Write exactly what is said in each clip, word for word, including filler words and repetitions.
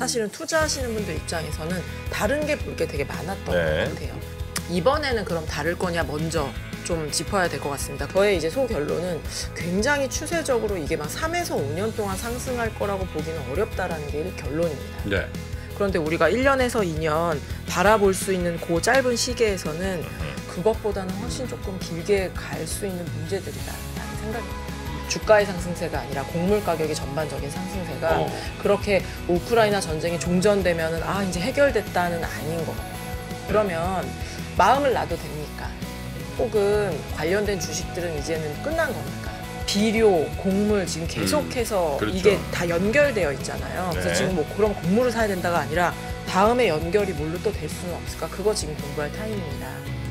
사실은 투자하시는 분들 입장에서는 다른 게 볼 게 되게 많았던 네. 것 같아요. 이번에는 그럼 다를 거냐 먼저 좀 짚어야 될 것 같습니다. 저의 이제 소결론은 굉장히 추세적으로 이게 막 삼에서 오 년 동안 상승할 거라고 보기는 어렵다라는 게 결론입니다. 네. 그런데 우리가 일 년에서 이 년 바라볼 수 있는 그 짧은 시기에서는 그것보다는 훨씬 조금 길게 갈 수 있는 문제들이다라는 생각입니다. 주가의 상승세가 아니라 곡물 가격의 전반적인 상승세가 어. 그렇게 우크라이나 전쟁이 종전되면은 아 이제 해결됐다는 아닌 거. 그러면 마음을 놔도 됩니까? 혹은 관련된 주식들은 이제는 끝난 겁니까? 비료, 곡물 지금 계속해서 음, 그렇죠. 이게 다 연결되어 있잖아요. 그래서 네. 지금 뭐 그럼 곡물을 사야 된다가 아니라 다음에 연결이 뭘로 또 될 수는 없을까? 그거 지금 공부할 타임입니다.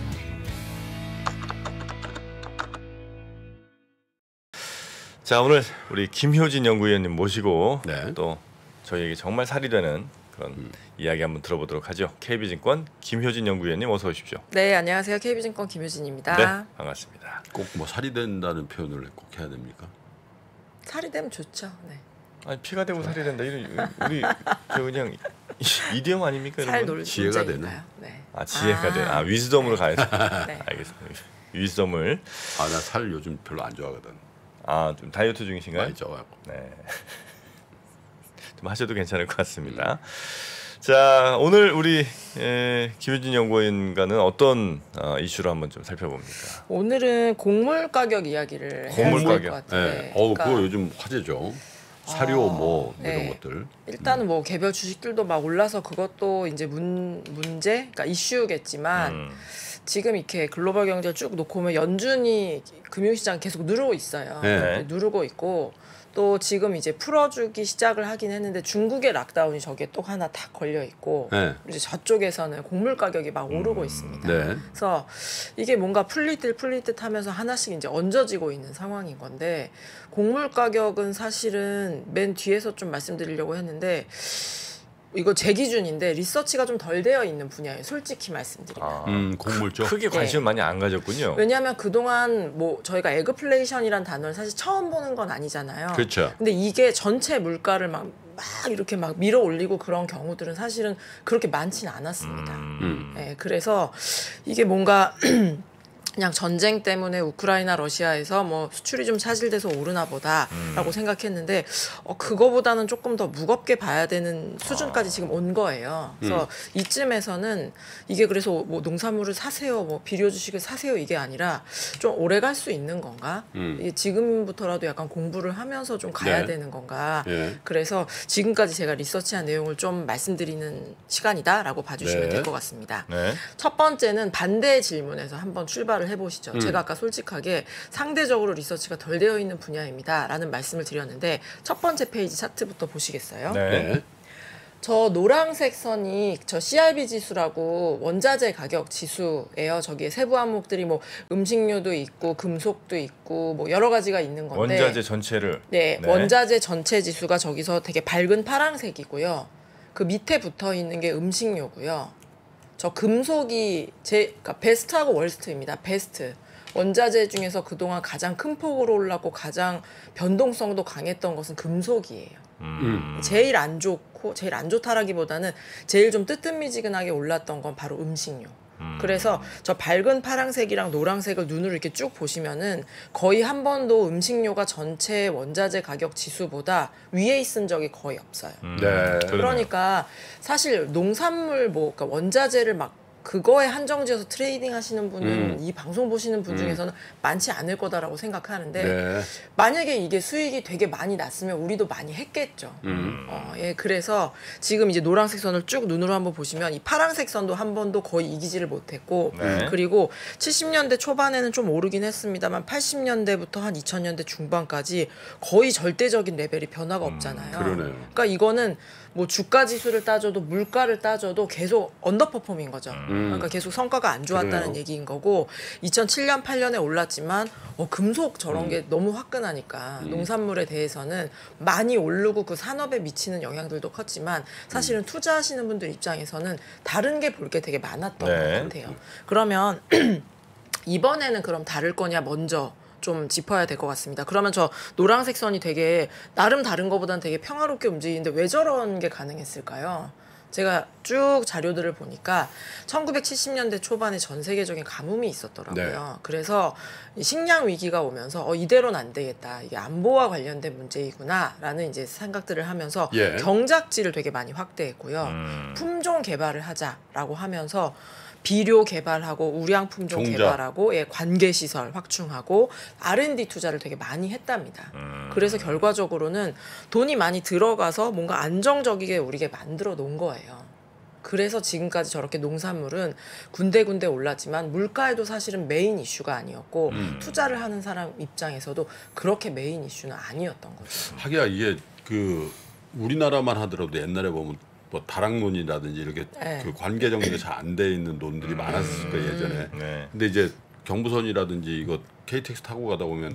자, 오늘 우리 김효진 연구위원님 모시고 네. 또 저희에게 정말 살이 되는 그런 음. 이야기 한번 들어보도록 하죠. 케이비증권 김효진 연구위원님 어서 오십시오. 네, 안녕하세요. 케이비증권 김효진입니다. 네, 반갑습니다. 꼭 뭐 살이 된다는 표현을 꼭 해야 됩니까? 살이 되면 좋죠. 네. 아니 피가 되고 살이 된다. 이런 우리 저 그냥 이디엄 아닙니까? 살 이런 건? 놀 지혜가 문제인가요? 네. 아 지혜가 돼. 아 위즈덤으로 가야죠. 네. 알겠습니다. 위즈덤을. 아, 나 살 요즘 별로 안 좋아하거든. 아, 좀 다이어트 중이신가요? 많이 쪄갖고. 네. 좀 하셔도 괜찮을 것 같습니다. 자, 오늘 우리 에, 김효진 연구위원과는 어떤 어, 이슈로 한번 좀 살펴봅니까? 오늘은 곡물 가격 이야기를 곡물 해야 될 가격. 것 같아요. 네. 어, 그러니까 그거 요즘 화제죠. 사료 아, 뭐 네. 이런 것들. 일단은 뭐 개별 주식들도 막 올라서 그것도 이제 문 문제, 그러니까 이슈겠지만 음. 지금 이렇게 글로벌 경제를 쭉 놓고 보면 연준이 금융시장 계속 누르고 있어요. 네. 누르고 있고 또 지금 이제 풀어주기 시작을 하긴 했는데 중국의 락다운이 저기에 또 하나 딱 걸려 있고 네. 이제 저쪽에서는 곡물 가격이 막 오르고 음. 있습니다. 네. 그래서 이게 뭔가 풀릴 듯 풀릴 듯 하면서 하나씩 이제 얹어지고 있는 상황인 건데 곡물 가격은 사실은 맨 뒤에서 좀 말씀드리려고 했는데 이거 제 기준인데 리서치가 좀 덜 되어 있는 분야예요. 솔직히 말씀드리면. 아, 음, 곡물 쪽. 크게 관심을 많이 안 가졌군요. 왜냐하면 그동안 뭐 저희가 에그플레이션이란 단어를 사실 처음 보는 건 아니잖아요. 그렇죠. 근데 이게 전체 물가를 막, 막 이렇게 막 밀어 올리고 그런 경우들은 사실은 그렇게 많지는 않았습니다. 음. 네, 그래서 이게 뭔가 그냥 전쟁 때문에 우크라이나 러시아에서 뭐 수출이 좀 차질돼서 오르나 보다라고 음. 생각했는데 어, 그거보다는 조금 더 무겁게 봐야 되는 수준까지 아. 지금 온 거예요. 그래서 음. 이쯤에서는 이게 그래서 뭐 농산물을 사세요, 뭐 비료 주식을 사세요 이게 아니라 좀 오래 갈 수 있는 건가? 음. 이게 지금부터라도 약간 공부를 하면서 좀 가야 네. 되는 건가? 예. 그래서 지금까지 제가 리서치한 내용을 좀 말씀드리는 시간이다라고 봐주시면 네. 될 것 같습니다. 네. 첫 번째는 반대 질문에서 한번 출발을 해보시죠. 음. 제가 아까 솔직하게 상대적으로 리서치가 덜 되어 있는 분야입니다라는 말씀을 드렸는데 첫 번째 페이지 차트부터 보시겠어요? 네. 네. 저 노란색 선이 저 씨알비 지수라고 원자재 가격 지수예요. 저기에 세부 항목들이 뭐 음식료도 있고 금속도 있고 뭐 여러 가지가 있는 건데 원자재 전체를. 네, 네. 원자재 전체 지수가 저기서 되게 밝은 파란색이고요. 그 밑에 붙어 있는 게 음식료고요. 저 금속이 제 그러니까 베스트하고 월스트입니다. 베스트. 원자재 중에서 그동안 가장 큰 폭으로 올랐고 가장 변동성도 강했던 것은 금속이에요. 음. 제일 안 좋고 제일 안 좋다라기보다는 제일 좀 뜨뜻미지근하게 올랐던 건 바로 음식료. 음. 그래서 저 밝은 파란색이랑 노란색을 눈으로 이렇게 쭉 보시면은 거의 한 번도 음식료가 전체 원자재 가격 지수보다 위에 있은 적이 거의 없어요. 음. 네. 그러네요. 그러니까 사실 농산물 뭐 그러니까 원자재를 막 그거에 한정지어서 트레이딩 하시는 분은 음. 이 방송 보시는 분 음. 중에서는 많지 않을 거다라고 생각하는데 네. 만약에 이게 수익이 되게 많이 났으면 우리도 많이 했겠죠. 음. 어, 예, 그래서 지금 이제 노란색 선을 쭉 눈으로 한번 보시면 이 파란색 선도 한 번도 거의 이기지를 못했고 네. 그리고 칠십 년대 초반에는 좀 오르긴 했습니다만 팔십 년대부터 한 이천 년대 중반까지 거의 절대적인 레벨이 변화가 없잖아요. 그러네요. 그러니까 이거는 뭐 주가 지수를 따져도 물가를 따져도 계속 언더퍼폼인 거죠. 음. 그러니까 계속 성과가 안 좋았다는 그러네요. 얘기인 거고 이천칠 년 팔 년에 올랐지만 어, 금속 저런 음. 게 너무 화끈하니까 음. 농산물에 대해서는 많이 오르고 그 산업에 미치는 영향들도 컸지만 사실은 투자하시는 분들 입장에서는 다른 게 볼 게 되게 많았던 네. 것 같아요. 그러면 이번에는 그럼 다를 거냐 먼저 좀 짚어야 될 것 같습니다. 그러면 저 노란색 선이 되게 나름 다른 것보다는 되게 평화롭게 움직이는데 왜 저런 게 가능했을까요? 제가 쭉 자료들을 보니까 천구백칠십 년대 초반에 전 세계적인 가뭄이 있었더라고요. 네. 그래서 이 식량 위기가 오면서 어, 이대로는 안 되겠다. 이게 안보와 관련된 문제이구나라는 이제 생각들을 하면서 예. 경작지를 되게 많이 확대했고요. 음. 품종 개발을 하자라고 하면서 비료 개발하고 우량 품종 종자. 개발하고 예, 관계 시설 확충하고 알 앤 디 투자를 되게 많이 했답니다. 음. 그래서 결과적으로는 돈이 많이 들어가서 뭔가 안정적이게 우리게 만들어 놓은 거예요. 그래서 지금까지 저렇게 농산물은 군데군데 올랐지만 물가에도 사실은 메인 이슈가 아니었고 음. 투자를 하는 사람 입장에서도 그렇게 메인 이슈는 아니었던 거죠. 하기야 이게 그 우리나라만 하더라도 옛날에 보면 뭐 다락론이라든지 이렇게 네. 그 관계 정리가 잘 안 돼 있는 논들이 많았을 거예요 예전에. 네. 근데 이제 경부선이라든지 이거 케이티엑스 타고 가다 보면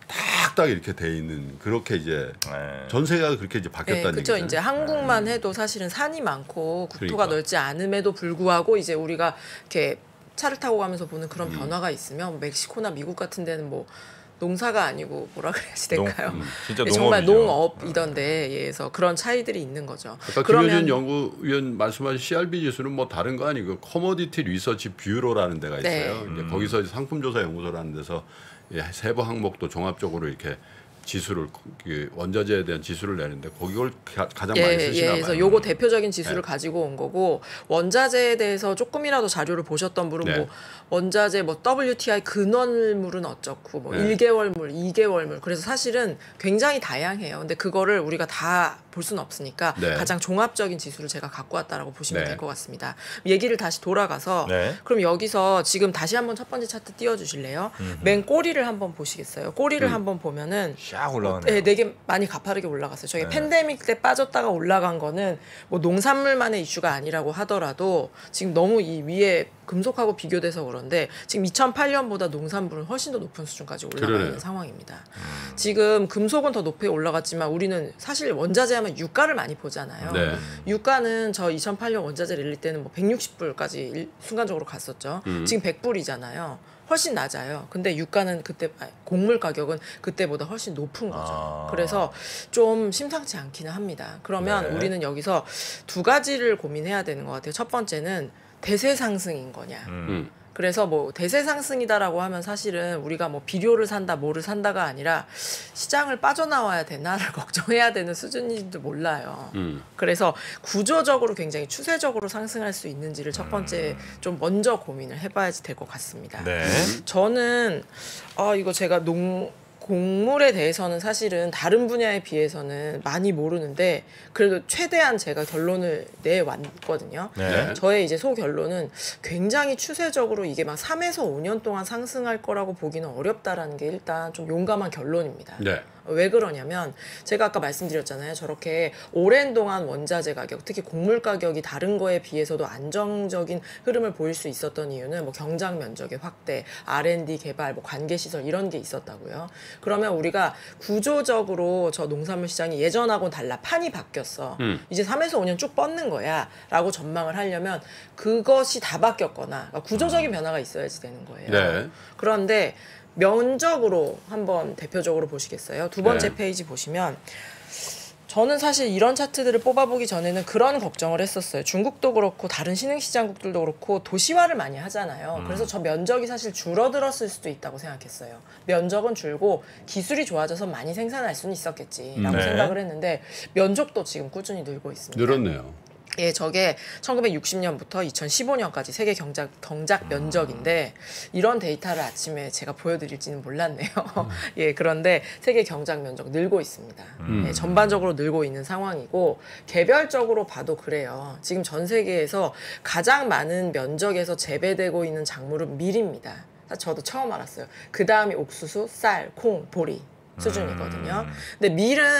딱딱 이렇게 돼 있는 그렇게 이제 네. 전 세계가 그렇게 이제 네, 바뀌었다는 그렇죠. 얘기죠. 이제 한국만 해도 사실은 산이 많고 국토가 그러니까. 넓지 않음에도 불구하고 이제 우리가 이렇게 차를 타고 가면서 보는 그런 음. 변화가 있으면 뭐 멕시코나 미국 같은 데는 뭐 농사가 아니고 뭐라 그래야지 될까요? 농- 음, 진짜 네, 정말 농업이죠. 농업이던데 예에서 그런 차이들이 있는 거죠. 아까 김효진 연구위원 말씀하신 씨알비 지수는 뭐 다른 거 아니고 커머디티 리서치 뷰로라는 데가 있어요. 네. 이제 음. 거기서 상품조사 연구소라는 데서 예, 세부 항목도 종합적으로 이렇게 지수를 그 원자재에 대한 지수를 내는데 거기를 가, 가장 많이 예, 쓰시나 예, 봐요. 그래서 요거 대표적인 지수를 네. 가지고 온 거고 원자재에 대해서 조금이라도 자료를 보셨던 분은 네. 뭐 원자재 뭐 더블유 티 아이 근원물은 어쩌고 뭐 네. 일 개월물, 이 개월물 그래서 사실은 굉장히 다양해요. 근데 그거를 우리가 다 볼 수는 없으니까 네. 가장 종합적인 지수를 제가 갖고 왔다라고 보시면 네. 될 것 같습니다. 얘기를 다시 돌아가서 네. 그럼 여기서 지금 다시 한번 첫 번째 차트 띄워 주실래요? 맨 꼬리를 한번 보시겠어요? 꼬리를 음. 한번 보면은 샥 올라가네요. 네, 되게 많이 가파르게 올라갔어요. 저희 네. 팬데믹 때 빠졌다가 올라간 거는 뭐 농산물만의 이슈가 아니라고 하더라도 지금 너무 이 위에 금속하고 비교돼서 그런데 지금 이천팔 년보다 농산물은 훨씬 더 높은 수준까지 올라가 그러네요. 있는 상황입니다. 음. 지금 금속은 더 높이 올라갔지만 우리는 사실 원자재 하면 유가를 많이 보잖아요. 네. 유가는 저 이천팔 년 원자재 릴리 때는 뭐 백육십 불까지 일, 순간적으로 갔었죠. 음. 지금 백 불이잖아요. 훨씬 낮아요. 근데 유가는 그때 아니, 곡물 가격은 그때보다 훨씬 높은 거죠. 아. 그래서 좀 심상치 않기는 합니다. 그러면 네. 우리는 여기서 두 가지를 고민해야 되는 것 같아요. 첫 번째는 대세 상승인 거냐. 음. 음. 그래서 뭐 대세 상승이다라고 하면 사실은 우리가 뭐 비료를 산다 뭐를 산다가 아니라 시장을 빠져나와야 되나를 걱정해야 되는 수준인지도 몰라요. 음. 그래서 구조적으로 굉장히 추세적으로 상승할 수 있는지를 첫 번째 좀 먼저 고민을 해봐야지 될 것 같습니다. 네. 저는 아 이거 제가 농 곡물에 대해서는 사실은 다른 분야에 비해서는 많이 모르는데 그래도 최대한 제가 결론을 내왔거든요. 네. 저의 이제 소결론은 굉장히 추세적으로 이게 막 삼에서 오 년 동안 상승할 거라고 보기는 어렵다라는 게 일단 좀 용감한 결론입니다. 네. 왜 그러냐면 제가 아까 말씀드렸잖아요. 저렇게 오랜 동안 원자재 가격, 특히 곡물 가격이 다른 거에 비해서도 안정적인 흐름을 보일 수 있었던 이유는 뭐 경장 면적의 확대, 알 앤 디 개발, 뭐 관계 시설 이런 게 있었다고요. 그러면 우리가 구조적으로 저 농산물 시장이 예전하고는 달라. 판이 바뀌었어. 음. 이제 삼에서 오 년 쭉 뻗는 거야라고 전망을 하려면 그것이 다 바뀌었거나 그러니까 구조적인 변화가 있어야지 되는 거예요. 네. 그런데 면적으로 한번 대표적으로 보시겠어요? 두 번째 네. 페이지 보시면 저는 사실 이런 차트들을 뽑아보기 전에는 그런 걱정을 했었어요. 중국도 그렇고 다른 신흥시장국들도 그렇고 도시화를 많이 하잖아요. 그래서 저 면적이 사실 줄어들었을 수도 있다고 생각했어요. 면적은 줄고 기술이 좋아져서 많이 생산할 수는 있었겠지라고 네. 생각을 했는데 면적도 지금 꾸준히 늘고 있습니다. 늘었네요. 예, 저게 천구백육십 년부터 이천십오 년까지 세계 경작, 경작 면적인데 이런 데이터를 아침에 제가 보여드릴지는 몰랐네요. 예, 그런데 세계 경작 면적 늘고 있습니다. 음. 예, 전반적으로 늘고 있는 상황이고 개별적으로 봐도 그래요. 지금 전 세계에서 가장 많은 면적에서 재배되고 있는 작물은 밀입니다. 저도 처음 알았어요. 그 다음이 옥수수, 쌀, 콩, 보리 수준이거든요. 음. 근데 밀은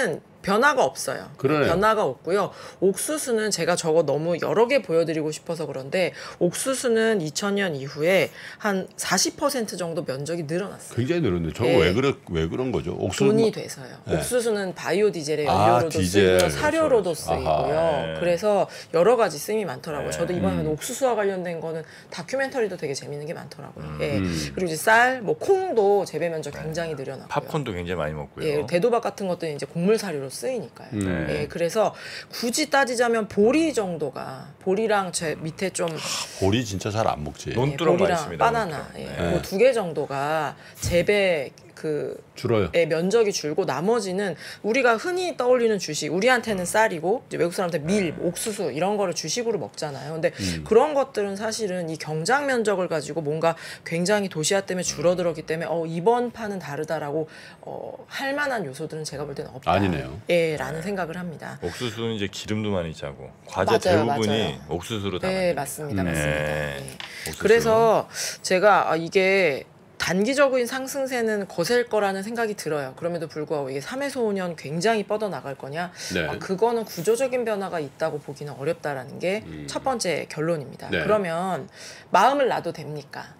변화가 없어요. 그러네요. 변화가 없고요. 옥수수는 제가 저거 너무 여러 개 보여드리고 싶어서 그런데 옥수수는 이천 년 이후에 한 사십 퍼센트 정도 면적이 늘어났어요. 굉장히 늘었는데 저거 예. 왜 그래 왜 그런 거죠? 옥수수 돈이 돼서요. 네. 옥수수는 바이오 디젤의 아, 연료로도 디젤. 쓰이고요, 사료로도 그렇죠, 쓰이고요. 아하, 네. 그래서 여러 가지 쓰임이 많더라고요. 저도 이번에 음. 옥수수와 관련된 거는 다큐멘터리도 되게 재밌는 게 많더라고요. 예. 음. 그리고 이제 쌀, 뭐 콩도 재배 면적 굉장히 늘어났고요. 팝콘도 굉장히 많이 먹고요. 예, 대도박 같은 것들은 이제 곡물 사료로 쓰이니까요. 음. 예, 그래서 굳이 따지자면 보리 정도가 보리랑 제 밑에 좀 보리 진짜 잘 안 먹지. 논- 예, 논두렁 보리랑 맛있습니다, 바나나, 논두렁. 예, 네. 그 두 개 정도가 재배 그 줄어요. 의 면적이 줄고 나머지는 우리가 흔히 떠올리는 주식, 우리한테는 쌀이고 이제 외국 사람한테 밀, 옥수수 이런 거를 주식으로 먹잖아요. 근데 음. 그런 것들은 사실은 이 경작 면적을 가지고 뭔가 굉장히 도시화 때문에 줄어들었기 때문에 어, 이번 판은 다르다라고 어, 할 만한 요소들은 제가 볼 때는 없다. 아니네요. 예, 라는 생각을 합니다. 옥수수는 이제 기름도 많이 짜고 과제 맞아요, 대부분이 맞아요. 옥수수로 다 네, 만듭니다. 맞습니다, 음. 맞습니다. 네. 예. 옥수수. 그래서 제가 아, 이게 단기적인 상승세는 거셀 거라는 생각이 들어요. 그럼에도 불구하고 이게 삼에서 오 년 굉장히 뻗어 나갈 거냐? 네. 아, 그거는 구조적인 변화가 있다고 보기는 어렵다라는 게 첫 번째 결론입니다. 네. 그러면 마음을 놔도 됩니까?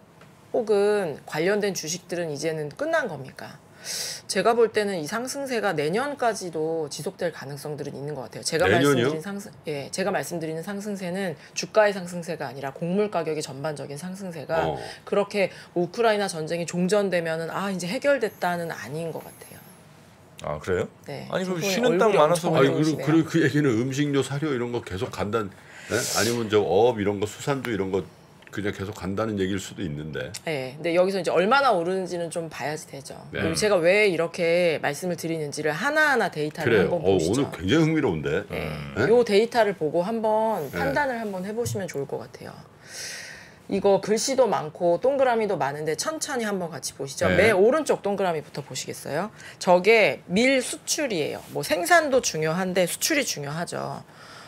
혹은 관련된 주식들은 이제는 끝난 겁니까? 제가 볼 때는 이 상승세가 내년까지도 지속될 가능성들은 있는 것 같아요. 제가 내년이요? 말씀드린 상승, 예, 제가 말씀드리는 상승세는 주가의 상승세가 아니라 곡물 가격의 전반적인 상승세가 어. 그렇게 우크라이나 전쟁이 종전되면은 아 이제 해결됐다는 아닌 것 같아요. 아 그래요? 네. 아니 그 정말 쉬는 땅 얼굴이 많아서 엄청 아니 그래요. 그리고, 좋으시네요. 그리고 그 얘기는 음식료, 사료 이런 거 계속 간단. 네? 아니면 저 어업 이런 거 수산주 이런 거 그냥 계속 간다는 얘기일 수도 있는데. 네, 근데 여기서 이제 얼마나 오르는지는 좀 봐야지 되죠. 네. 그리고 제가 왜 이렇게 말씀을 드리는지를 하나하나 데이터를 그래요. 한번 어, 보시죠. 오늘 굉장히 흥미로운데. 네. 네? 요 데이터를 보고 한번 네. 판단을 한번 해보시면 좋을 것 같아요. 이거 글씨도 많고 동그라미도 많은데 천천히 한번 같이 보시죠. 네. 맨 오른쪽 동그라미부터 보시겠어요? 저게 밀 수출이에요. 뭐 생산도 중요한데 수출이 중요하죠.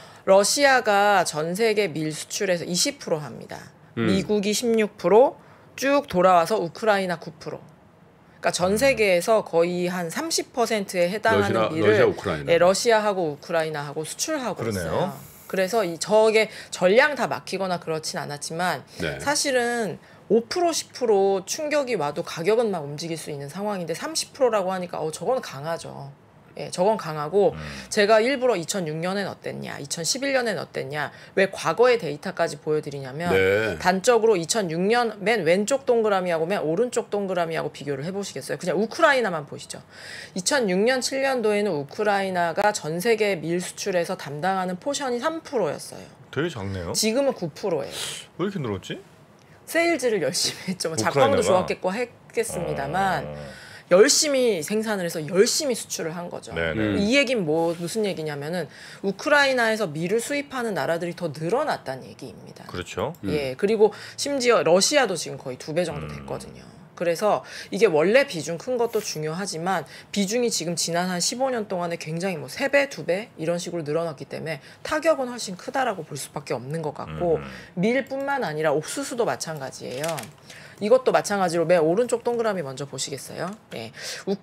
러시아가 전 세계 밀 수출에서 이십 퍼센트 합니다. 음. 미국이 십육 퍼센트, 쭉 돌아와서 우크라이나 구 퍼센트. 그러니까 전 세계에서 거의 한 삼십 퍼센트에 해당하는 러시아- 밀을 러시아, 우크라이나. 예, 러시아하고 우크라이나하고 수출하고 그러네요. 있어요. 그래서 이 저게 전량 다 막히거나 그렇진 않았지만 네. 사실은 오 퍼센트 십 퍼센트 충격이 와도 가격은 막 움직일 수 있는 상황인데 삼십 퍼센트라고 하니까 어 저건 강하죠. 예, 저건 강하고 제가 일부러 이천육 년엔 어땠냐, 이천십일 년엔 어땠냐, 왜 과거의 데이터까지 보여드리냐면 네. 단적으로 이천육 년 맨 왼쪽 동그라미하고 맨 오른쪽 동그라미하고 비교를 해보시겠어요? 그냥 우크라이나만 보시죠. 이천육 년, 칠 년도에는 우크라이나가 전 세계 밀 수출에서 담당하는 포션이 삼 퍼센트였어요. 되게 작네요. 지금은 구 퍼센트예요. 왜 이렇게 늘었지? 세일즈를 열심히 했죠. 뭐 우크라이나가? 작황도 좋았겠고 했겠습니다만 어. 열심히 생산을 해서 열심히 수출을 한 거죠. 네네. 음. 이 얘기는 뭐 무슨 얘기냐면은 우크라이나에서 밀을 수입하는 나라들이 더 늘어났다는 얘기입니다. 그렇죠. 예, 그리고 심지어 러시아도 지금 거의 두 배 정도 음. 됐거든요. 그래서 이게 원래 비중 큰 것도 중요하지만 비중이 지금 지난 한 십오 년 동안에 굉장히 뭐 세 배, 두 배 이런 식으로 늘어났기 때문에 타격은 훨씬 크다라고 볼 수밖에 없는 것 같고 음. 밀뿐만 아니라 옥수수도 마찬가지예요. 이것도 마찬가지로 맨 오른쪽 동그라미 먼저 보시겠어요? 예.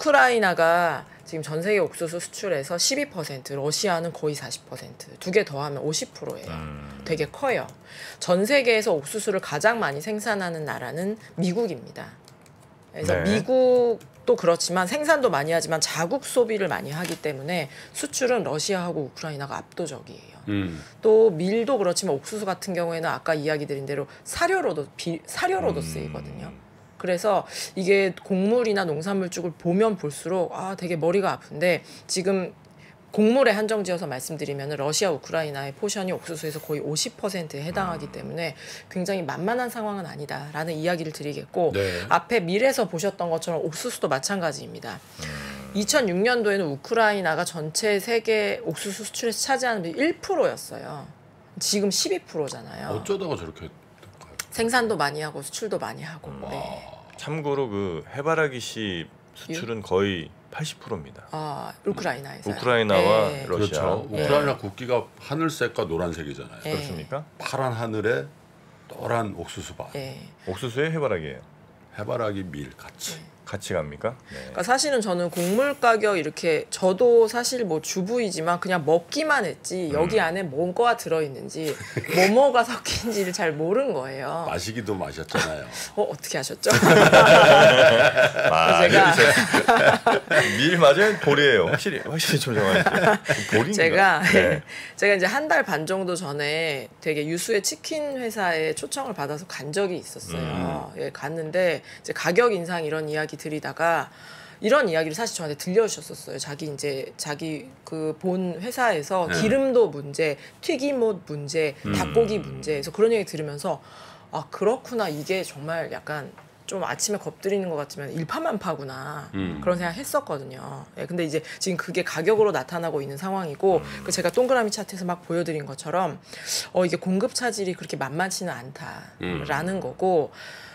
우크라이나가 지금 전 세계 옥수수 수출에서 십이 퍼센트, 러시아는 거의 사십 퍼센트, 두 개 더하면 오십 퍼센트예요. 음. 되게 커요. 전 세계에서 옥수수를 가장 많이 생산하는 나라는 미국입니다. 그래서 네. 미국도 그렇지만 생산도 많이 하지만 자국 소비를 많이 하기 때문에 수출은 러시아하고 우크라이나가 압도적이에요. 음. 또 밀도 그렇지만 옥수수 같은 경우에는 아까 이야기 드린 대로 사료로도 비, 사료로도 음. 쓰이거든요. 그래서 이게 곡물이나 농산물 쪽을 보면 볼수록 아 되게 머리가 아픈데 지금 곡물에 한정지어서 말씀드리면 러시아, 우크라이나의 포션이 옥수수에서 거의 오십 퍼센트에 해당하기 때문에 굉장히 만만한 상황은 아니다라는 이야기를 드리겠고 네. 앞에 밀에서 보셨던 것처럼 옥수수도 마찬가지입니다. 이천육 년도에는 우크라이나가 전체 세계 옥수수 수출에서 차지하는 비율이 일 퍼센트였어요. 지금 십이 퍼센트잖아요. 어쩌다가 저렇게 될까요? 생산도 많이 하고 수출도 많이 하고. 네. 참고로 그 해바라기 씨 수출은 거의 팔십 퍼센트입니다. 아, 우크라이나에서. 우크라이나와 네. 러시아. 그렇죠. 네. 우크라이나 국기가 하늘색과 노란색이잖아요. 네. 그렇습니까? 파란 하늘에 노란 옥수수밭, 네. 옥수수의 해바라기예요. 해바라기 밀 같이. 네. 같이 갑니까? 네. 그러니까 사실은 저는 곡물 가격 이렇게 저도 사실 뭐 주부이지만 그냥 먹기만 했지 여기 안에 뭐가 들어있는지 뭐뭐가 섞인지를 잘 모른 거예요. 마시기도 마셨잖아요. 어 어떻게 하셨죠? 아, 제가 밀 맞아요? 볼이에요. 확실히 확실히 좀 정하죠. 볼인가? 제가 네. 제가 이제 한 달 반 정도 전에 되게 유수의 치킨 회사에 초청을 받아서 간 적이 있었어요. 음. 예, 갔는데 이제 가격 인상 이런 이야기 드리다가 이런 이야기를 사실 저한테 들려주셨었어요. 자기 이제 자기 그 본 회사에서 네. 기름도 문제, 튀김옷 문제, 음. 닭고기 문제. 그래서 그런 얘기 들으면서 아 그렇구나 이게 정말 약간 좀 아침에 겁들이는 것 같지만 일파만파구나 음. 그런 생각 했었거든요. 예, 근데 이제 지금 그게 가격으로 나타나고 있는 상황이고 그 제가 동그라미 차트에서 막 보여드린 것처럼 어 이게 공급 차질이 그렇게 만만치는 않다라는 음. 거고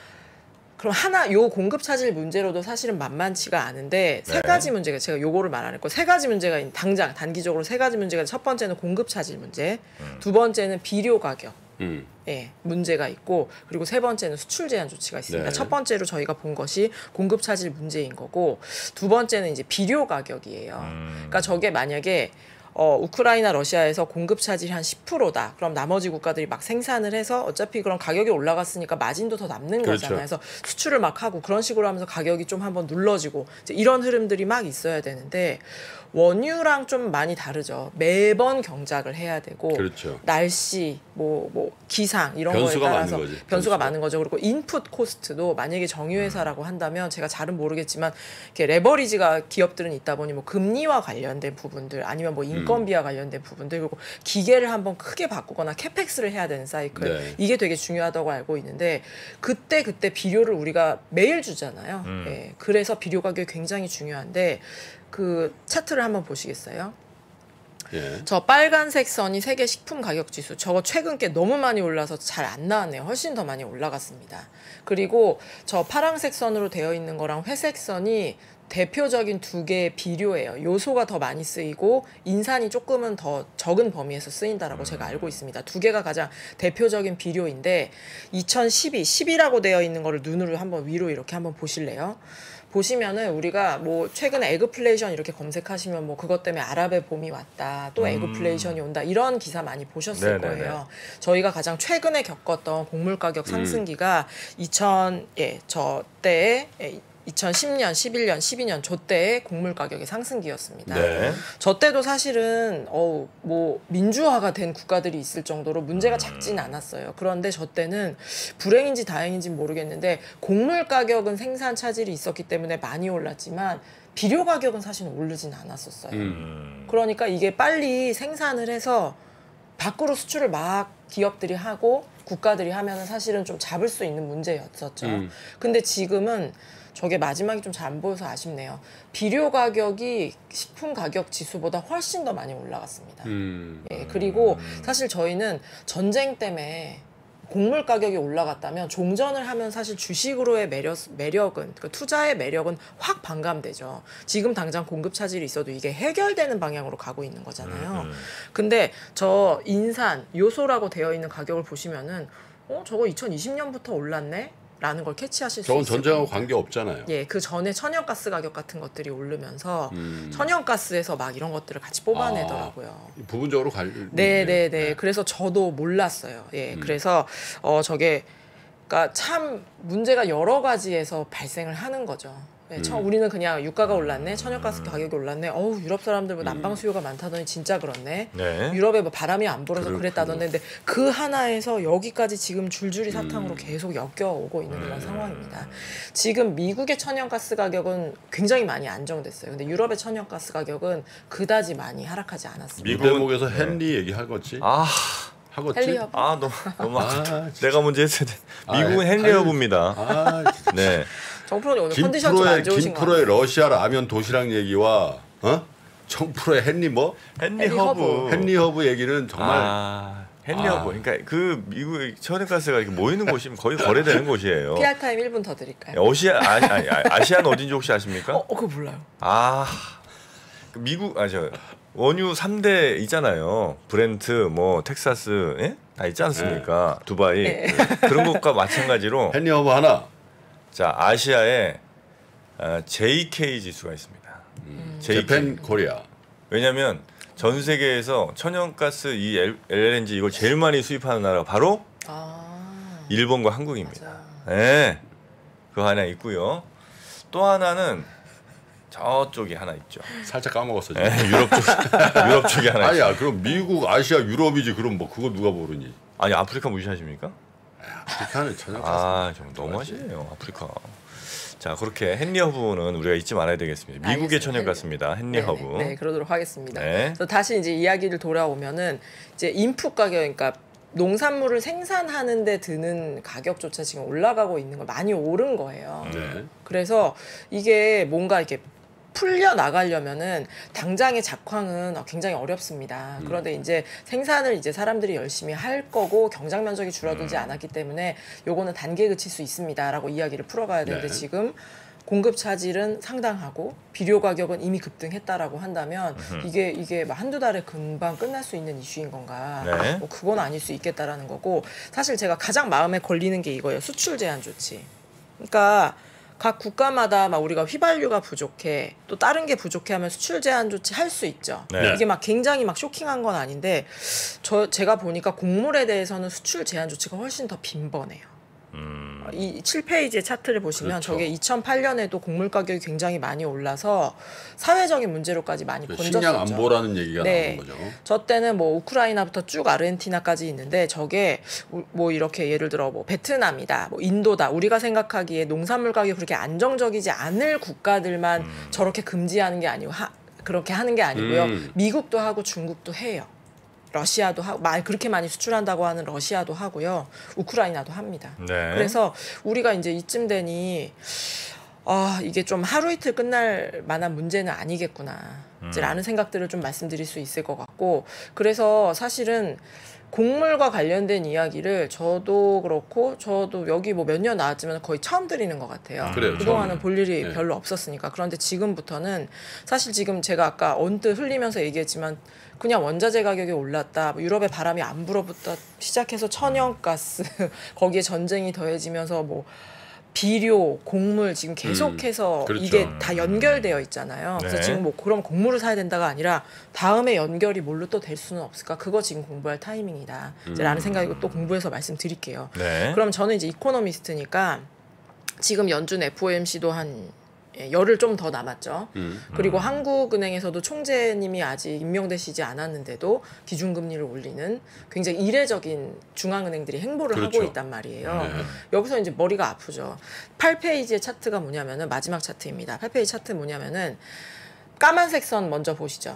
그럼 하나 요 공급 차질 문제로도 사실은 만만치가 않은데 세 네. 가지 문제가 제가 요거를 말 안 했고 세 가지 문제가 있- 당장 단기적으로 세 가지 문제가 첫 번째는 공급 차질 문제, 음. 두 번째는 비료 가격. 음. 예, 문제가 있고 그리고 세 번째는 수출 제한 조치가 있습니다. 네. 첫 번째로 저희가 본 것이 공급 차질 문제인 거고 두 번째는 이제 비료 가격이에요. 음. 그러니까 저게 만약에 어, 우크라이나 러시아에서 공급 차질이 한 십 퍼센트다. 그럼 나머지 국가들이 막 생산을 해서 어차피 그런 가격이 올라갔으니까 마진도 더 남는 그렇죠. 거잖아요. 그래서 수출을 막 하고 그런 식으로 하면서 가격이 좀 한번 눌러지고 이제 이런 흐름들이 막 있어야 되는데 원유랑 좀 많이 다르죠. 매번 경작을 해야 되고 그렇죠. 날씨, 뭐, 뭐 기상 이런 거에 변수가 따라서 많은 거지, 변수가 변수가. 많은 거죠. 그리고 인풋 코스트도 만약에 정유회사라고 한다면 제가 잘은 모르겠지만 이렇게 레버리지가 기업들은 있다 보니 뭐 금리와 관련된 부분들 아니면 뭐 인건비와 관련된 부분들 그리고 기계를 한번 크게 바꾸거나 캐펙스를 해야 되는 사이클 네. 이게 되게 중요하다고 알고 있는데 그때 그때 비료를 우리가 매일 주잖아요. 음. 예, 그래서 비료 가격이 굉장히 중요한데 그 차트를 한번 보시겠어요? 예. 저 빨간색 선이 세계 식품 가격 지수. 저거 최근 게 너무 많이 올라서 잘 안 나왔네요. 훨씬 더 많이 올라갔습니다. 그리고 저 파란색 선으로 되어 있는 거랑 회색 선이 대표적인 두 개의 비료예요. 요소가 더 많이 쓰이고 인산이 조금은 더 적은 범위에서 쓰인다라고 제가 알고 있습니다. 두 개가 가장 대표적인 비료인데 이천십이, 십이라고 되어 있는 거를 눈으로 한번 위로 이렇게 한번 보실래요? 보시면은 우리가 뭐 최근에 에그플레이션 이렇게 검색하시면 뭐 그것 때문에 아랍의 봄이 왔다 또 에그플레이션이 온다 이런 기사 많이 보셨을 네네네. 거예요. 저희가 가장 최근에 겪었던 곡물 가격 상승기가 이천 예 저 때에 예, 이천십 년, 십일 년, 십이 년 저 때의 곡물 가격의 상승기였습니다. 네. 저 때도 사실은 어우 뭐 민주화가 된 국가들이 있을 정도로 문제가 작진 않았어요. 그런데 저 때는 불행인지 다행인지 모르겠는데 곡물 가격은 생산 차질이 있었기 때문에 많이 올랐지만 비료 가격은 사실 오르진 않았었어요. 음. 그러니까 이게 빨리 생산을 해서 밖으로 수출을 막 기업들이 하고 국가들이 하면은 사실은 좀 잡을 수 있는 문제였었죠. 음. 근데 지금은 저게 마지막이 좀 잘 안 보여서 아쉽네요. 비료 가격이 식품 가격 지수보다 훨씬 더 많이 올라갔습니다. 음. 예, 그리고 사실 저희는 전쟁 때문에 곡물 가격이 올라갔다면 종전을 하면 사실 주식으로의 매력, 매력은 그러니까 투자의 매력은 확 반감되죠. 지금 당장 공급 차질이 있어도 이게 해결되는 방향으로 가고 있는 거잖아요. 음. 근데 저 인산 요소라고 되어 있는 가격을 보시면은 어 저거 이천이십 년부터 올랐네? 라는 걸 캐치하실 수 저건 있을 전쟁하고 겁니다. 관계 없잖아요. 예, 그 전에 천연가스 가격 같은 것들이 오르면서 음. 천연가스에서 막 이런 것들을 같이 뽑아내더라고요. 부분적으로 갈. 네, 네, 네. 그래서 저도 몰랐어요. 예, 음. 그래서 어 저게 그러니까 참 문제가 여러 가지에서 발생을 하는 거죠. 네, 처, 음. 우리는 그냥 유가가 올랐네, 천연가스 가격이 올랐네. 어우 유럽 사람들 뭐 음. 난방 수요가 많다더니 진짜 그렇네. 네. 유럽에 뭐 바람이 안 불어서 그렇군요. 그랬다던데 근데 그 하나에서 여기까지 지금 줄줄이 사탕으로 음. 계속 엮여오고 있는 그런 음. 상황입니다. 지금 미국의 천연가스 가격은 굉장히 많이 안정됐어요. 근데 유럽의 천연가스 가격은 그다지 많이 하락하지 않았습니다. 미 미국은- 대목에서 네. 헨리 얘기하겠지? 아, 하겠지? 헨리 허브? 아 너무 너무 아, 아깝다. 진짜. 내가 문제 했어야 돼. 아, 미국은 해- 헨리 아유. 허브입니다. 아, 진짜. 네. 정프로님 오늘 컨디션 좀 김프로의 안 좋으신 것 김프로의 같아요. 러시아 라면 도시락 얘기와 어? 정프로의 헨리 뭐? 헨리 헨리 허브. 허브. 헨리 허브 얘기는 정말 아, 헨리 아. 허브. 그러니까 그 미국 천연가스가 이렇게 모이는 곳이 거의 거래되는 곳이에요. 피알 타임 일 분 더 드릴까요? 어시아 아, 아니, 아니, 아시아는 어딘지 혹시 아십니까? 어, 어, 그거 몰라요. 아, 그 미국 아저 원유 삼 대 있잖아요. 브렌트, 뭐 텍사스, 예? 다 있지 않습니까? 두바이 네. 그런 것과 마찬가지로 헨리 허브 하나. 자 아시아에 어, 제이케이 지수가 있습니다. 음. 제이케이. 재팬 코리아. 왜냐하면 전 세계에서 천연가스 이 엘엔지 이걸 제일 많이 수입하는 나라가 바로 아, 일본과 한국입니다. 맞아. 네, 그거 하나 있고요. 또 하나는 저쪽에 하나 있죠. 살짝 까먹었어. 지금. 네, 유럽 쪽 유럽 쪽에 하나 있죠. 아니야. 그럼 미국, 아시아, 유럽이지. 그럼 뭐 그거 누가 모르니? 아니 아프리카 무시하십니까? 아프리카는 전혀. 아, 좀 너무하시네요. 아프리카. 자, 그렇게 헨리 허브는 우리가 잊지 말아야 되겠습니다. 미국의 알겠습니다. 천연가스입니다. 헨리 네네, 허브. 네, 그러도록 하겠습니다. 네. 그래서 다시 이제 이야기를 돌아오면은 이제 인풋 가격, 그러니까 농산물을 생산하는데 드는 가격조차 지금 올라가고 있는 거 많이 오른 거예요. 네. 그래서 이게 뭔가 이렇게 풀려 나가려면은 당장의 작황은 굉장히 어렵습니다. 음. 그런데 이제 생산을 이제 사람들이 열심히 할 거고 경작 면적이 줄어들지 않았기 때문에 요거는 단계에 그칠 수 있습니다라고 이야기를 풀어가야 되는데 네. 지금 공급 차질은 상당하고 비료 가격은 이미 급등했다라고 한다면 음흠. 이게 이게 막 한두 달에 금방 끝날 수 있는 이슈인 건가? 네. 뭐 그건 아닐 수 있겠다라는 거고 사실 제가 가장 마음에 걸리는 게 이거예요. 수출 제한 조치. 그러니까 각 국가마다 막 우리가 휘발유가 부족해 또 다른 게 부족해 하면 수출 제한 조치 할 수 있죠. 네. 이게 막 굉장히 막 쇼킹한 건 아닌데 저 제가 보니까 곡물에 대해서는 수출 제한 조치가 훨씬 더 빈번해요. 음, 이 칠 페이지의 차트를 보시면 그렇죠. 저게 이천팔 년에도 곡물 가격이 굉장히 많이 올라서 사회적인 문제로까지 많이 번졌었죠. 식량 안보라는 얘기가 네. 나오는 거죠. 저 때는 뭐 우크라이나부터 쭉 아르헨티나까지 있는데 저게 우- 뭐 이렇게 예를 들어 뭐 베트남이다, 뭐 인도다. 우리가 생각하기에 농산물 가격이 그렇게 안정적이지 않을 국가들만 음. 저렇게 금지하는 게 아니고 하, 그렇게 하는 게 아니고요. 음. 미국도 하고 중국도 해요. 러시아도 하고 말 그렇게 많이 수출한다고 하는 러시아도 하고요. 우크라이나도 합니다. 네. 그래서 우리가 이제 이쯤 되니 아 이게 좀 하루 이틀 끝날 만한 문제는 아니겠구나 이제 음. 라는 생각들을 좀 말씀드릴 수 있을 것 같고 그래서 사실은 곡물과 관련된 이야기를 저도 그렇고 저도 여기 뭐 몇 년 나왔지만 거의 처음 드리는 것 같아요. 그래요, 그동안은 처음이에요. 볼 일이 네. 별로 없었으니까. 그런데 지금부터는 사실 지금 제가 아까 언뜻 흘리면서 얘기했지만 그냥 원자재 가격이 올랐다. 뭐 유럽에 바람이 안 불어붙다 시작해서 천연가스 거기에 전쟁이 더해지면서 뭐 비료, 곡물 지금 계속해서 음, 그렇죠. 이게 다 연결되어 있잖아요. 그래서 네. 지금 뭐 그럼 곡물을 사야 된다가 아니라 다음에 연결이 뭘로 또 될 수는 없을까? 그거 지금 공부할 타이밍이다. 이제 라는 생각이고 또 공부해서 말씀드릴게요. 네. 그럼 저는 이제 이코노미스트니까 지금 연준 에프오엠씨도 한 예, 열흘 좀 더 남았죠. 음. 그리고 한국은행에서도 총재님이 아직 임명되시지 않았는데도 기준금리를 올리는 굉장히 이례적인 중앙은행들이 행보를 그렇죠. 하고 있단 말이에요. 네. 여기서 이제 머리가 아프죠. 팔 페이지의 차트가 뭐냐면은 마지막 차트입니다. 팔 페이지 차트 뭐냐면은 까만색 선 먼저 보시죠.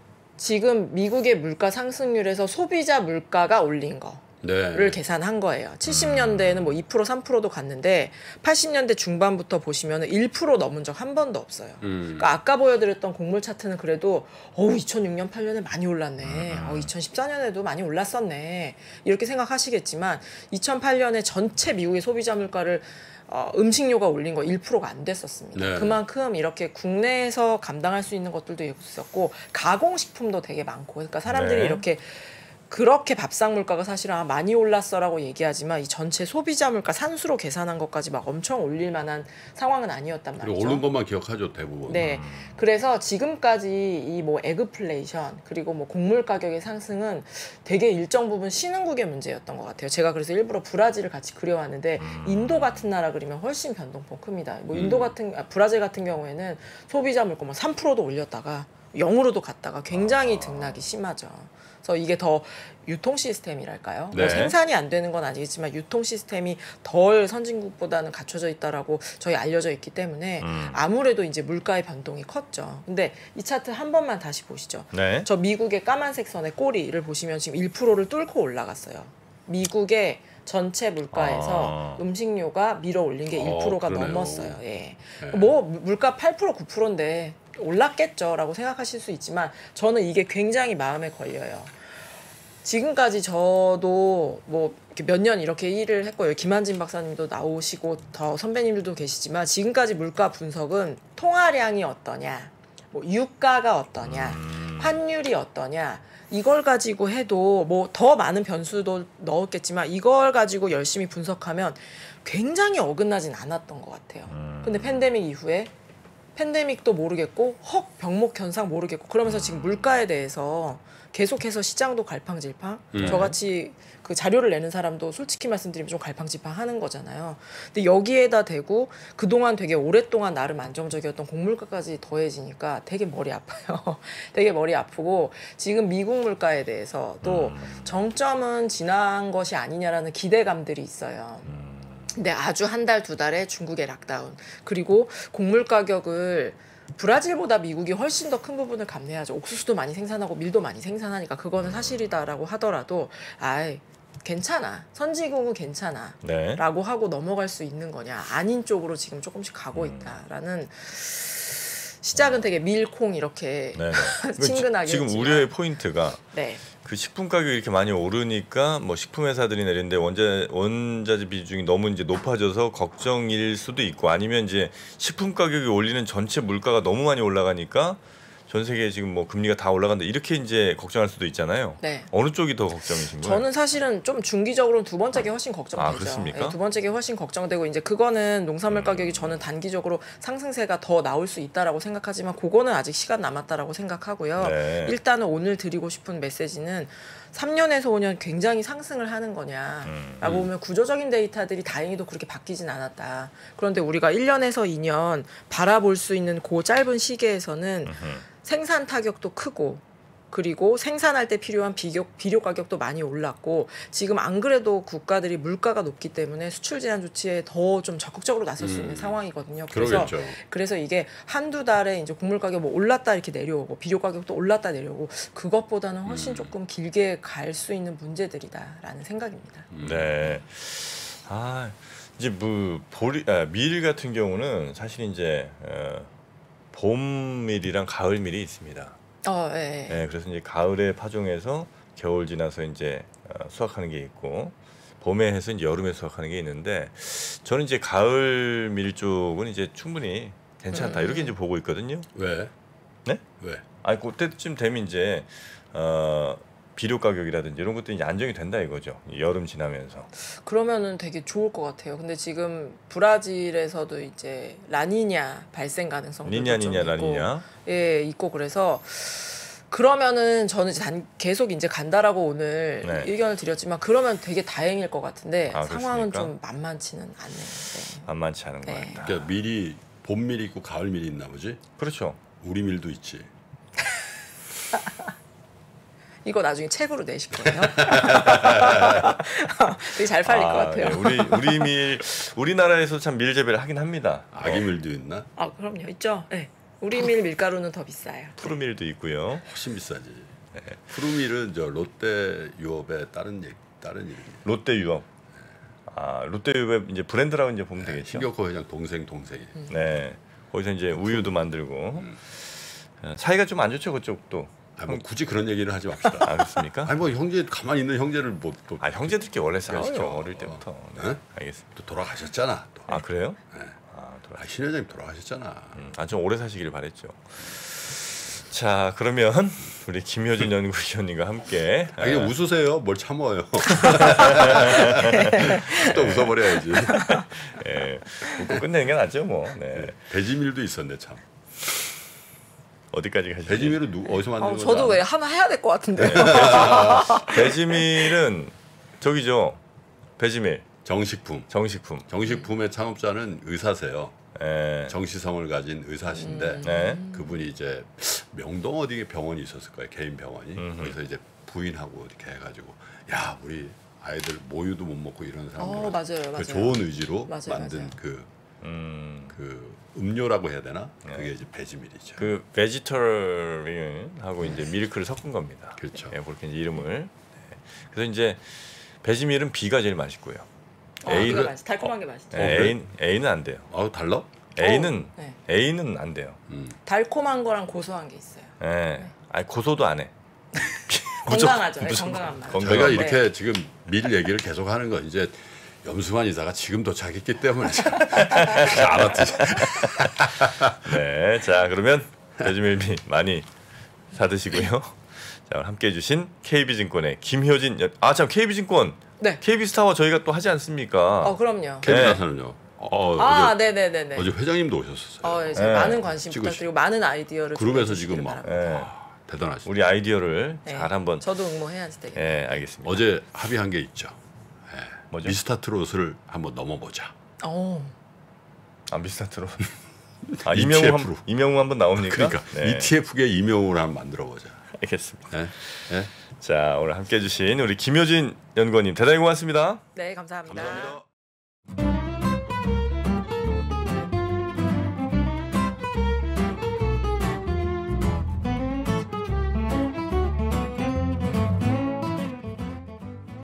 지금 미국의 물가 상승률에서 소비자 물가가 올린 거. 네. 를 계산한 거예요. 칠십 년대에는 뭐 이 퍼센트 삼 퍼센트도 갔는데 팔십 년대 중반부터 보시면 일 퍼센트 넘은 적 한 번도 없어요. 음. 그러니까 아까 보여드렸던 곡물 차트는 그래도 어우 이천육 년 팔 년에 많이 올랐네. 어, 이천십사 년에도 많이 올랐었네. 이렇게 생각하시겠지만 이천팔 년에 전체 미국의 소비자 물가를 어, 음식료가 올린 거 일 퍼센트가 안 됐었습니다. 네. 그만큼 이렇게 국내에서 감당할 수 있는 것들도 있었고 가공식품도 되게 많고 그러니까 사람들이 네. 이렇게 그렇게 밥상 물가가 사실은 아, 많이 올랐어라고 얘기하지만 이 전체 소비자 물가 산수로 계산한 것까지 막 엄청 올릴 만한 상황은 아니었단 그리고 말이죠. 오른 것만 기억하죠 대부분. 네. 그래서 지금까지 이 뭐 에그플레이션 그리고 뭐 곡물 가격의 상승은 되게 일정 부분 신흥국의 문제였던 것 같아요. 제가 그래서 일부러 브라질을 같이 그려왔는데 인도 같은 나라 그리면 훨씬 변동폭 큽니다. 뭐 인도 같은 아, 브라질 같은 경우에는 소비자 물가 뭐 삼 퍼센트도 올렸다가 영으로도 갔다가 굉장히 등락이 심하죠. 그래서 이게 더 유통 시스템이랄까요? 네. 뭐 생산이 안 되는 건 아니겠지만 유통 시스템이 덜 선진국보다는 갖춰져 있다라고 저희 알려져 있기 때문에 음. 아무래도 이제 물가의 변동이 컸죠. 근데 이 차트 한 번만 다시 보시죠. 네. 저 미국의 까만색 선의 꼬리를 보시면 지금 일 퍼센트를 뚫고 올라갔어요. 미국의 전체 물가에서 아. 음식료가 밀어 올린 게 어, 일 퍼센트가 그러네요. 넘었어요. 예. 네. 뭐 물가 팔 퍼센트 구 퍼센트인데 올랐겠죠라고 생각하실 수 있지만 저는 이게 굉장히 마음에 걸려요. 지금까지 저도 뭐 몇 년 이렇게 일을 했고요. 김한진 박사님도 나오시고 더 선배님들도 계시지만 지금까지 물가 분석은 통화량이 어떠냐, 뭐 유가가 어떠냐, 환율이 어떠냐 이걸 가지고 해도 뭐 더 많은 변수도 넣었겠지만 이걸 가지고 열심히 분석하면 굉장히 어긋나진 않았던 것 같아요. 근데 팬데믹 이후에 팬데믹도 모르겠고 헉 병목 현상 모르겠고 그러면서 지금 물가에 대해서 계속해서 시장도 갈팡질팡. 음. 저같이 그 자료를 내는 사람도 솔직히 말씀드리면 좀 갈팡질팡하는 거잖아요. 근데 여기에다 대고 그동안 되게 오랫동안 나름 안정적이었던 곡물가까지 더해지니까 되게 머리 아파요. 되게 머리 아프고 지금 미국 물가에 대해서 또 음. 정점은 지난 것이 아니냐라는 기대감들이 있어요. 근데 아주 한 달, 두 달에 중국의 락다운 그리고 곡물 가격을 브라질보다 미국이 훨씬 더 큰 부분을 감내하죠. 옥수수도 많이 생산하고 밀도 많이 생산하니까 그거는 사실이다라고 하더라도 아이 괜찮아. 선진국은 괜찮아. 네. 라고 하고 넘어갈 수 있는 거냐. 아닌 쪽으로 지금 조금씩 가고 있다라는 시작은 되게 밀콩 이렇게 네. 친근하게 지금 했지만. 우려의 포인트가 네. 그 식품 가격이 이렇게 많이 오르니까 뭐 식품 회사들이 내리는데 원자 원자재 비중이 너무 이제 높아져서 걱정일 수도 있고 아니면 이제 식품 가격이 올리는 전체 물가가 너무 많이 올라가니까 전 세계 지금 뭐 금리가 다 올라간다 이렇게 이제 걱정할 수도 있잖아요. 네. 어느 쪽이 더 걱정이신 거예요? 저는 사실은 좀 중기적으로는 두 번째 게 훨씬 걱정되죠. 아, 그렇습니까? 예, 두 번째 게 훨씬 걱정되고 이제 그거는 농산물 음. 가격이 저는 단기적으로 상승세가 더 나올 수 있다라고 생각하지만 그거는 아직 시간 남았다라고 생각하고요. 네. 일단은 오늘 드리고 싶은 메시지는 삼 년에서 오 년 굉장히 상승을 하는 거냐라고 음. 보면 구조적인 데이터들이 다행히도 그렇게 바뀌진 않았다. 그런데 우리가 일 년에서 이 년 바라볼 수 있는 그 짧은 시기에서는 음흠. 생산 타격도 크고 그리고 생산할 때 필요한 비료, 비료 가격도 많이 올랐고 지금 안 그래도 국가들이 물가가 높기 때문에 수출 제한 조치에 더 좀 적극적으로 나설 수 있는 음. 상황이거든요. 그래서 그러겠죠. 그래서 이게 한두 달에 이제 곡물 가격 뭐 올랐다 이렇게 내려오고 비료 가격도 올랐다 내려오고 그것보다는 훨씬 음. 조금 길게 갈 수 있는 문제들이다라는 생각입니다. 네. 아 이제 뭐 보리 아, 밀 같은 경우는 사실 이제 어, 봄 밀이랑 가을 밀이 있습니다. 어, 예. 예. 네, 그래서 이제 가을에 파종해서 겨울 지나서 이제 어, 수확하는 게 있고 봄에 해서 이제 여름에 수확하는 게 있는데 저는 이제 가을 밀 쪽은 이제 충분히 괜찮다 음. 이렇게 이제 보고 있거든요. 왜? 네? 왜? 아니 그때쯤 되면 이제 어, 비료 가격이라든지 이런 것들이 이제 안정이 된다 이거죠. 여름 지나면서. 그러면은 되게 좋을 것 같아요. 근데 지금 브라질에서도 이제 라니냐 발생 가능성도 니냐 좀 니냐 있고, 라니냐. 예, 있고 그래서 그러면은 저는 이제 단, 계속 이제 간다라고 오늘 네. 의견을 드렸지만 그러면 되게 다행일 것 같은데 아, 상황은 그렇습니까? 좀 만만치는 않네요. 네. 만만치 않은 것 네. 같다. 그러니까 밀이 봄 밀이 있고 가을 밀이 있나 보지? 그렇죠. 우리 밀도 있지. 이거 나중에 책으로 내실 거예요. 되게 잘 팔릴 것 같아요. 예, 우리 우리 밀 우리나라에서 참 밀 재배를 하긴 합니다. 아기 어, 밀도 있나? 아 그럼요, 있죠. 네. 우리 밀 밀가루는 더 비싸요. 푸르밀도 있고요. 훨씬 비싸지. 네. 푸르밀은 저 롯데 유업의 다른 얘기, 다른 이름이에요. 롯데 유업. 아 롯데 유업의 이제 브랜드라고 이제 보면 되겠죠. 신격호 회장 동생 동생이. 네. 거기서 이제 우유도 만들고 음. 어, 사이가 좀 안 좋죠 그쪽도. 아, 뭐 굳이 그런 얘기를 하지 맙시다. 아 그렇습니까? 아니 뭐 형제 가만히 있는 형제를 뭐 또 아 형제들끼리 원래 싸워요 그렇죠. 어릴 때부터. 네. 네? 알겠습니다. 또 돌아가셨잖아. 또. 아 그래요? 네. 아 돌아. 아, 신 회장님 돌아가셨잖아. 음, 아좀 오래 사시길 바랬죠. 자 그러면 우리 김효진 연구위원님과 함께 아, 그냥 아, 웃으세요. 뭘 참아요. 또 웃어버려야지. 예, 웃고 끝내는 게 낫죠 뭐. 네. 배지밀도 있었네 참. 어디까지 가시죠? 배지밀은 누, 어디서 만든 어, 거지? 저도 왜 하나 해야 될 것 같은데요. 네, 배지, 배지밀은 저기죠. 배지밀 정식품. 정식품. 정식품의 창업자는 의사세요. 예. 정시성을 가진 의사신데 네. 그분이 이제 명동 어디에 병원이 있었을 거예요. 개인 병원이. 음흠. 거기서 이제 부인하고 이렇게 해가지고 야 우리 아이들 모유도 못 먹고 이런 사람들 어, 맞아요, 그 맞아요. 좋은 의지로 맞아요, 만든 맞아요. 그, 음. 그 음료라고 해야 되나? 네. 그게 이제 배지밀이죠. 그 베지터리언하고 이제 밀크를 섞은 겁니다. 그렇죠. 예, 그렇게 이제 이름을. 네. 그래서 이제 배지밀은 B가 제일 맛있고요. 어, A는 그거 맛있, 달콤한 게 맛있죠. 예, A A는 안 돼요. 아 달라? A는 네. A는 안 돼요. 음. 달콤한 거랑 고소한 게 있어요. 예. 아니 고소도 안 해. 건강하죠. 네, 무조건 건강한 맛. 건강한 저희가 맛. 이렇게 지금 밀 얘기를 계속 하는 건 이제 염승환 이사가 지금 도착했기 때문에 알았지. 네, 자 그러면 배지밀미 많이 사드시고요. 자 오늘 함께해 주신 케이비증권의 김효진 여... 아참 케이비증권 네. 케이비스타워 저희가 또 하지 않습니까? 어, 그럼요. 캐비 네. 나서는요. 어, 아, 어제, 네네네네. 어제 회장님도 오셨었어요. 어, 이제 네. 많은 관심 찍으시- 부탁드리고 많은 아이디어를 그룹에서 주시길 지금 막 바랍니다. 예. 와, 대단하시죠. 우리 아이디어를 네. 잘 한번 저도 응모해야지 되겠네요. 예, 알겠습니다. 어제 합의한 게 있죠. 뭐죠? 미스터 트롯을 한번 넘어보자. 어. 아, 미스터트롯. 아, 이명우 한, 이티에프로. 이명우 한번 나옵니까? 그러니까 네. 이티에프계 이명우를 한번 만들어보자. 알겠습니다. 예? 예? 자, 오늘 함께 해주신 우리 김효진 연구원님 대단히 고맙습니다. 네, 감사합니다. 감사합니다.